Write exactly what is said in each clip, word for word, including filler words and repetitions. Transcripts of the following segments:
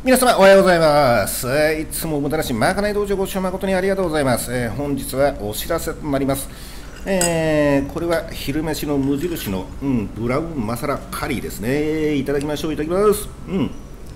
皆様おはようございます。えーいつも無駄なしまかない道場ご視聴誠にありがとうございます。えー本日はお知らせとなります。えーこれは昼飯の無印の、うん、ブラウンマサラカリーですね。いただきましょう。いただきます。うん。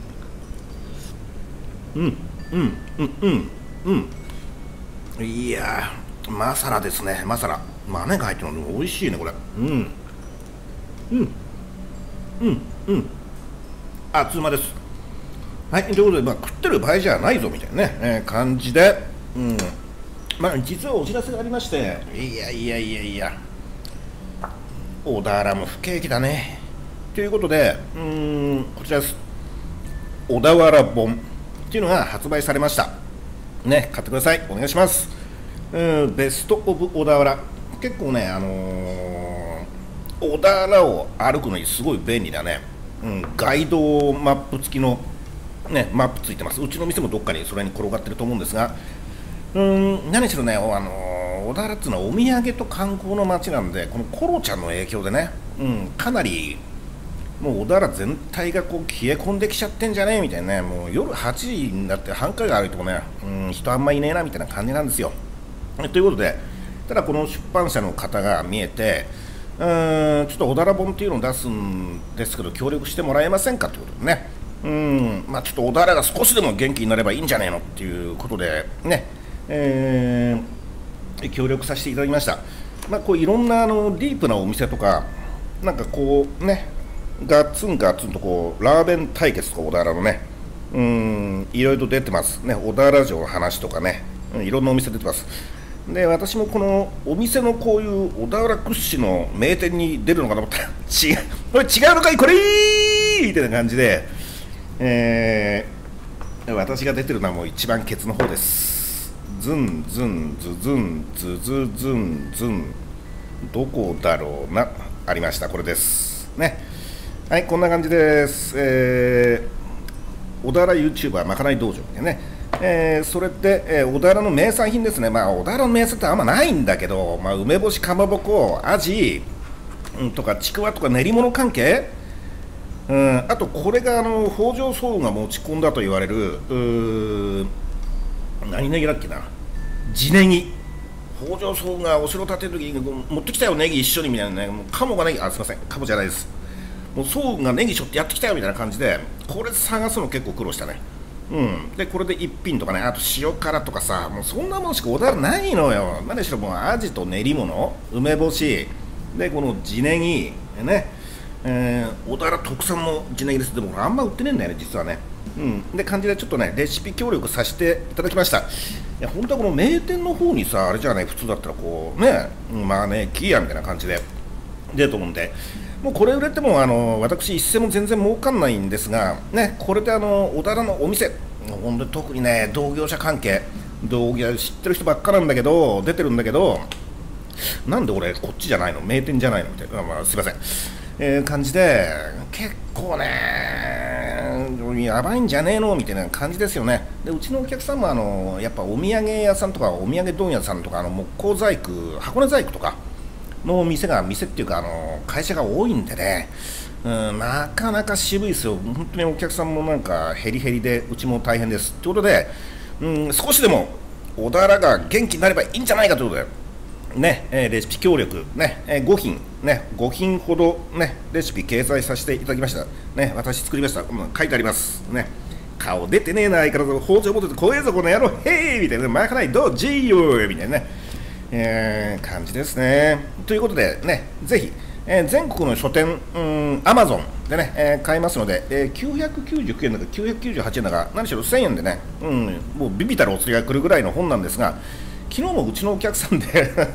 うん。うん。うん。うん。うん。いやー、マサラですね。マサラ。豆が入ってるの美味しいね、これ。うん。うん。うん。うん。あつまです。はい、ということで、まあ、食ってる場合じゃないぞみたいなね、えー感じで、うんまあ、実はお知らせがありまして、いやいやいやいや、小田原も不景気だね。ということで、うーんこちらです、小田原本っていうのが発売されました。ね、買ってください、お願いします。うんベスト・オブ・小田原、結構ね、あのー小田原を歩くのにすごい便利だね、うん、ガイドマップ付きのね、マップついてます。うちの店もどっかにそれに転がってると思うんですが、うーん何しろね、あのー小田原っていうのはお土産と観光の街なんで、このコロちゃんの影響でね、うん、かなりもう小田原全体がこう冷え込んできちゃってんじゃねえみたいなね、もう夜はちじになって繁華街歩いてもね、うん、人あんまいねえなみたいな感じなんですよ。ということで、ただこの出版社の方が見えて、うーんちょっと小田原本っていうのを出すんですけど、協力してもらえませんかということでね、うんまあ、ちょっと小田原が少しでも元気になればいいんじゃねえのっていうことでね、えー協力させていただきました。まあ、こういろんなあのディープなお店とか、なんかこうね、ガッツンガッツンとこうラーメン対決とか小田原のね、うんいろいろと出てますね。小田原城の話とかね、うんいろんなお店出てます。で私もこのお店のこういう小田原屈指の名店に出るのかと思ったら違う、これ違うのかいこれみたいな感じで、えー私が出てるのはもう一番ケツの方です。ズンズンズズンズズズンズン、どこだろうな、ありました、これですね。はい、こんな感じです。えー、小田原 YouTuber まかない道場でね、えーそれで、えー小田原の名産品ですね。まあ小田原の名産ってあんまないんだけど、まあ、梅干しかまぼこアジ、うん、とかちくわとか練り物関係、うん、あとこれがあの北条早雲が持ち込んだと言われる、うー何ネギだっけな、地ネギ。北条早雲がお城建てる時に持ってきたよ、ネギ一緒にみたいなね、もう鴨がネギ、あすいません、鴨じゃないです、もう早雲がネギしょってやってきたよみたいな感じで、これ探すの結構苦労したね。うん、でこれで一品とかね、あと塩辛とかさ、もうそんなもんしか小田原ないのよ。何しろもうアジと練り物、梅干しでこの地ネギね、えー、小田原特産の地ネギです。でもあんま売ってねえんだよね実はね。うん、で感じでちょっとねレシピ協力させていただきました。いや本当はこの名店の方にさ、あれじゃない、普通だったらこうね、うんまあねキーやみたいな感じで出ると思うんで、もうこれ売れてもあの私一銭も全然儲かんないんですがね、これであの小田原のお店、本当に特にね同業者関係、同業知ってる人ばっかなんだけど、出てるんだけど、なんで俺こっちじゃないの、名店じゃないのみたいな、まあ、すいません、えー感じで結構ねやばいんじゃねえのみたいな感じですよね。でうちのお客さんもあのやっぱお土産屋さんとかお土産問屋さんとか、あの木工細工、箱根細工とかの店が店っていうかあの会社が多いんでね、うん、なかなか渋いですよ。本当にお客さんもなんかヘリヘリで、うちも大変ですということで、うん、少しでも小田原が元気になればいいんじゃないかということでね、えーレシピ協力、ねえーご品、ね、ご品ほど、ね、レシピ掲載させていただきました、ね、私作りました、うん、書いてあります、ね、顔出てねえな、相変わらず包丁持ってて、怖えぞこの野郎、へいみたいな、まかないどうじーよみたいなね、えー感じですね。ということで、ね、ぜひ、えー全国の書店、うん、アマゾンでね、えー買えますので、えーきゅうひゃくきゅうじゅうきゅうえんだかきゅうひゃくきゅうじゅうはちえんだか、何しろせんえんでね、うん、もうビビたるお釣りが来るぐらいの本なんですが、昨日もうちのお客さんで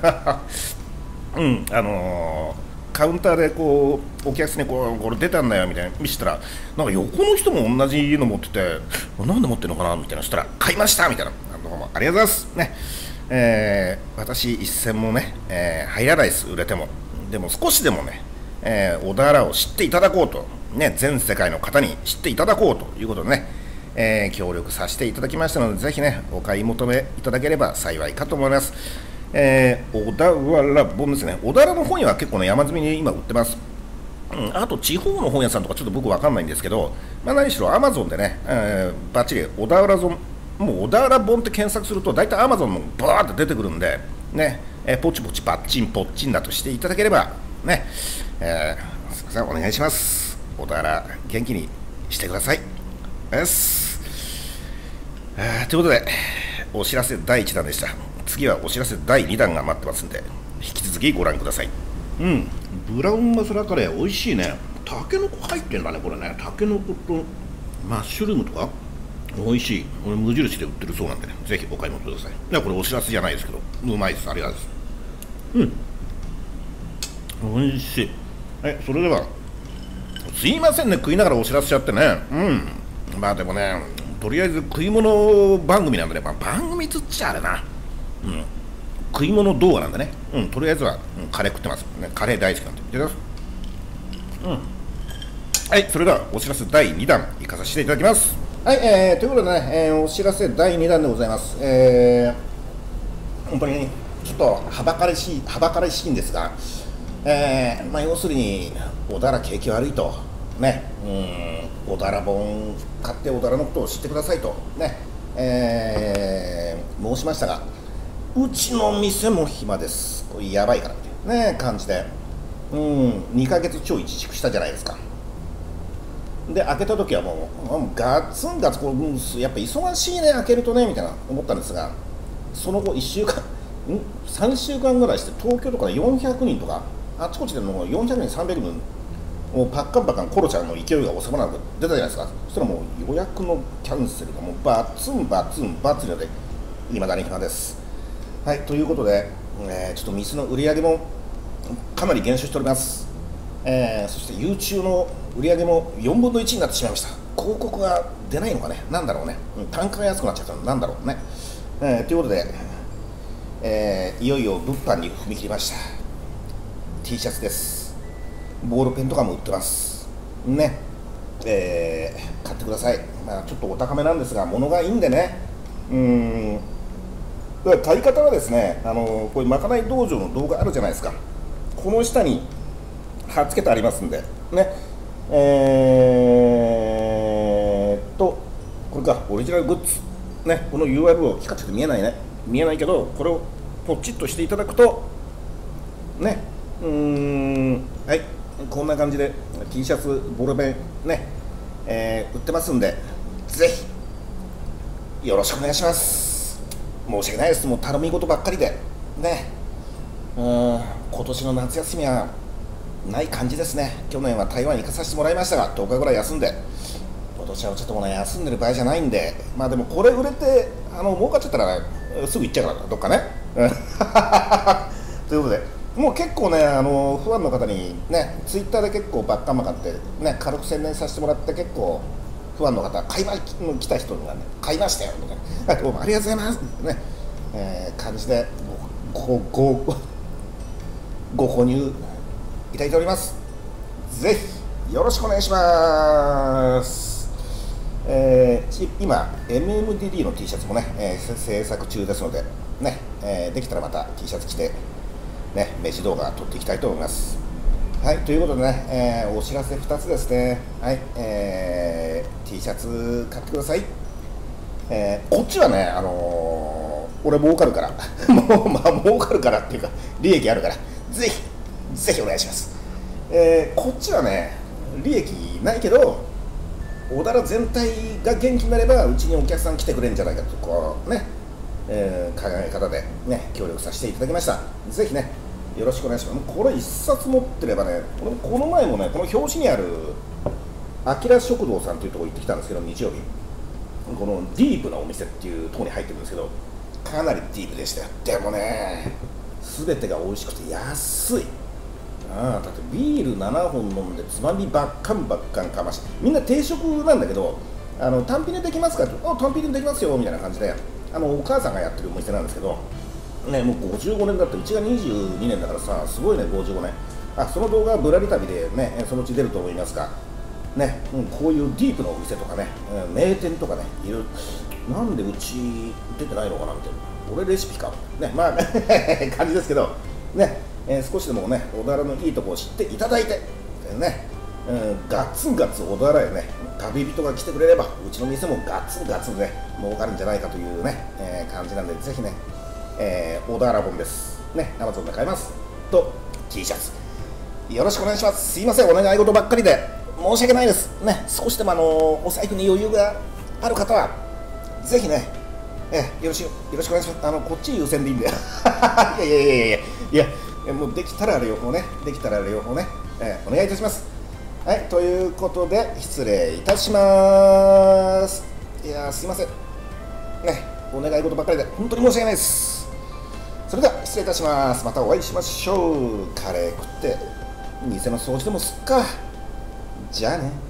うんあのーカウンターでこうお客さんにこうこれ出たんだよみたいな見せたら、なんか横の人も同じの持ってて、なんで持ってるのかなみたいな、そしたら買いましたみたいな、どうもありがとうございますね。えー私一銭もね、えー入らないです、売れても。でも少しでもね、えー小田原を知っていただこうと、ね、全世界の方に知っていただこうということでね、えー協力させていただきましたので、ぜひねお買い求めいただければ幸いかと思います。えー小田原本ですね。小田原の方には結構ね山積みに今売ってます。 うん、あと地方の本屋さんとかちょっと僕わかんないんですけど、まあ、何しろアマゾンでね、えー、バッチリ小田原本、もう小田原本って検索すると大体アマゾンのバーって出てくるんで、ね、えー、ポチポチパッチンポッチンだとしていただければね、えー、すみません、お願いします。小田原元気にしてください。です。えー、ということでお知らせだいいちだんでした。次はお知らせだいにだんが待ってますんで、引き続きご覧ください。うん、ブラウンマサラカレー美味しいね。タケノコ入ってんだね、これね。タケノコとマッシュルームとか美味しい。これ無印で売ってるそうなんでね、ぜひお買い求めください。いや、これお知らせじゃないですけど、うまいです。ありがとうございます。うん、美味しい。え、それではすいませんね、食いながらお知らせしちゃってね。うん、まあでもね、とりあえず食い物番組なんでね、まあ、番組つっちゃあれな、うん、食い物動画なんでね、うん、とりあえずは、うん、カレー食ってます、ね、カレー大好きなんで。いただきます。うん、はい、それではお知らせだいにだん行かさせていただきます。はい、えー、ということでね、えー、お知らせだいにだんでございます。えー、本当にちょっとはばからしいはばからしいんですが、えーまあ、要するに小田原景気悪いとね、うん、小田原本買って小田原のことを知ってくださいとね、えー、申しましたが、うちの店も暇です、これやばいからみたいな、ね、感じで、うん、にかげつちょい自粛したじゃないですか。で開けた時はもう、もうガツンガツこうやっぱ忙しいね開けるとねみたいな思ったんですが、その後いっしゅうかんんさんしゅうかんぐらいして東京とかでよんひゃくにんとかあちこちでもうよんひゃくにんさんびゃくにんもうパッカンパッカンコロちゃんの勢いが収まらなく出たじゃないですか。そしたらもう予約のキャンセルがもうバツンバツンバツンでいまだに暇です。はい、ということで、えー、ちょっと店の売り上げもかなり減少しております。えー、そして YouTube の売り上げもよんぶんのいちになってしまいました。広告が出ないのかね、なんだろうね、単価が安くなっちゃったのなんだろうね、えー、ということで、えー、いよいよ物販に踏み切りました。 T シャツです。ボールペンとかも売ってますね、えー、買ってください。まあ、ちょっとお高めなんですが物がいいんでね。うーん、だから買い方はですね、あのこういうまかない道場の動画あるじゃないですか。この下に貼っつけてありますんでね、えー、っとこれかオリジナルグッズね、この ユーアールエル を光っちゃって見えないね見えないけど、これをポチッとしていただくとね、うーん、はい、こんな感じで T シャツボールペンね、えー、売ってますんで、ぜひよろしくお願いします。申し訳ないです、もう頼み事ばっかりでね。うーん、今年の夏休みはない感じですね。去年は台湾に行かさせてもらいましたがとおかぐらい休んで、今年はちょっともうね休んでる場合じゃないんで、まあでもこれ売れてあの儲かっちゃったら、ね、すぐ行っちゃうからどっかねということで、もう結構ねあのファンの方にねツイッターで結構バッカンバカンってね軽く宣伝させてもらって、結構ファンの方買いま来た人がね買いましたよみたいなどうもありがとうございますね、えー、感じでごごごご購入いただいております。ぜひよろしくお願いします。えー、今 エムエムディーディー の T シャツもね、えー、制作中ですのでね、えー、できたらまた T シャツ着てね名刺動画撮っていきたいと思います。はい、ということでね、えー、お知らせふたつですね。はい、えー、T シャツ買ってください。えー、こっちはね、あのー、俺儲かるからもうまあ儲かるからっていうか利益あるから、ぜひぜひお願いします。えー、こっちはね利益ないけど小田原全体が元気になればうちにお客さん来てくれるんじゃないかとこうね、えー、考え方でね協力させていただきました。ぜひねよろしくお願いします。これ一冊持ってればね、このこの前もねこの表紙にあるあきら食堂さんというところ行ってきたんですけど、日曜日このディープなお店っていうところに入ってるんですけど、かなりディープでしたよ。でもね全てが美味しくて安い。ああ、だってビールななほん飲んでつまみばっかんばっかんかまして、みんな定食なんだけど、あの単品でできますかって、あ単品でできますよみたいな感じで、あのお母さんがやってるお店なんですけど、ね、もうごじゅうごねんだって、うちがにじゅうにねんだからさ、すごいね、ごじゅうごねん。あその動画はぶらり旅でね、そのうち出ると思いますが、ね、うん、こういうディープなお店とかね、名店とかね、いる、なんでうち出てないのかなみたいな、俺レシピか、ね、まあ感じですけど、ね。えー、少しでもね小田原のいいところを知っていただいて、 ね、うん、ガツンガツン小田原へね旅人が来てくれればうちの店もガツンガツンね儲かるんじゃないかというね、えー、感じなんで、ぜひね、えー、小田原本ですね、アマゾンで買えますと T シャツよろしくお願いします。すいません、お願い事ばっかりで申し訳ないですね。少しでもあのお財布に余裕がある方はぜひね、えよろしよろしくお願いします。あのこっち優先でいいんでいやいやいやいやいやいや、もうできたら両方ね、できたら両方ね、えー、お願いいたします。はい、ということで失礼いたします。いやすいませんね、お願い事ばっかりで本当に申し訳ないです。それでは失礼いたします。またお会いしましょう。カレー食って店の掃除でもすっか。じゃあね。